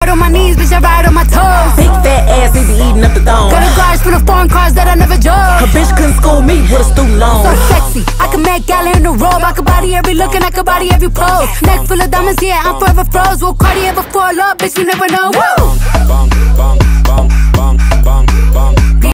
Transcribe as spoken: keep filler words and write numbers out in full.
ride on my knees, bitch, I ride on my toes. Big fat ass, he be eating up the thong. Got a garage full of foreign cars that I never drove. Her bitch couldn't school me with a student loan. So sexy, I can make gala in the robe. I can body every look and I can body every pose. Neck full of diamonds, yeah, I'm forever froze. Will Cartier before love, bitch, you never know. Woo!